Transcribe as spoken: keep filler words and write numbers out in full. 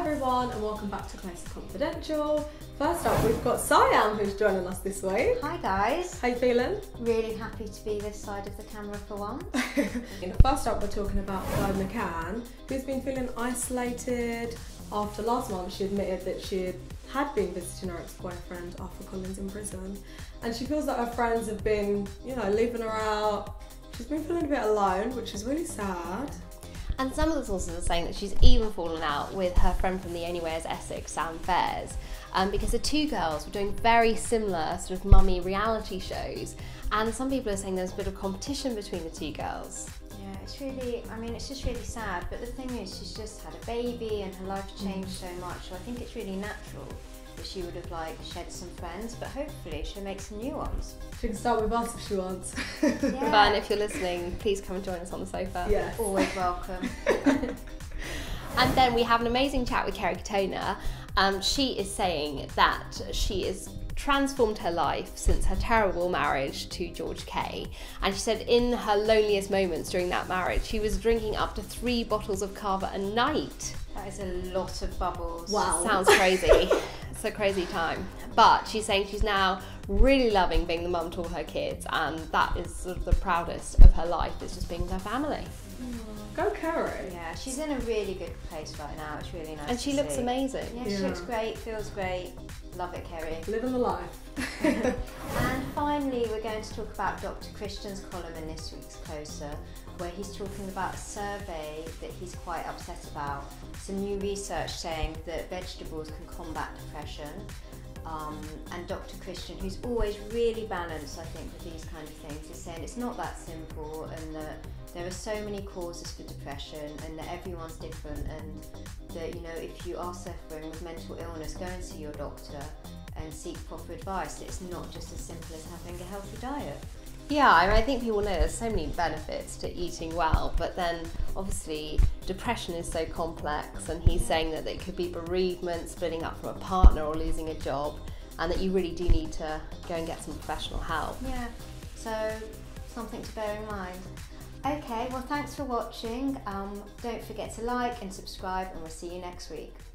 everyone and welcome back to Close Confidential. First up we've got Siam who's joining us this week. Hi guys. How you feeling? Really happy to be this side of the camera for once. First up we're talking about Ferne McCann, who's been feeling isolated after last month she admitted that she had been visiting her ex-boyfriend Arthur Collins in prison, and she feels that her friends have been, you know, leaving her out. She's been feeling a bit alone, which is really sad. And some of the sources are saying that she's even fallen out with her friend from the Anywhere's Essex, Sam Faiers, um, because the two girls were doing very similar sort of mummy reality shows, and some people are saying there's a bit of competition between the two girls. Yeah, it's really, I mean, it's just really sad, but the thing is she's just had a baby and her life changed so much, so I think it's really natural that she would have like shed some friends, but hopefully she'll make some new ones. She can start with us if she wants. Yeah. Fern, if you're listening, please come and join us on the sofa. Yeah, always welcome. And then we have an amazing chat with Kerry Katona. Um, she is saying that she has transformed her life since her terrible marriage to George Kay, and she said in her loneliest moments during that marriage she was drinking up to three bottles of cava a night. That is a lot of bubbles. Wow. Sounds crazy. It's a crazy time. But she's saying she's now really loving being the mum to all her kids, and that is sort of the proudest of her life, is just being with her family. Mm. Go Kerry. Yeah, she's in a really good place right now. It's really nice. And she to looks see. amazing. Yeah, Yeah. she looks great, feels great. Love it, Kerry. Living the life. And finally, we're going to talk about Doctor Christian's column in this week's Closer, where he's talking about a survey that he's quite upset about. Some new research saying that vegetables can combat depression. Um, and Doctor Christian, who's always really balanced, I think, with these kind of things, is saying it's not that simple, and that there are so many causes for depression, and that everyone's different, and that, you know, if you are suffering with mental illness, go and see your doctor and seek proper advice. It's not just as simple as having a healthy diet. Yeah, I, mean, I think people know there's so many benefits to eating well, but then obviously depression is so complex, and he's saying that it could be bereavement, splitting up from a partner, or losing a job, and that you really do need to go and get some professional help. Yeah, so something to bear in mind. Okay, well thanks for watching. Um, don't forget to like and subscribe, and we'll see you next week.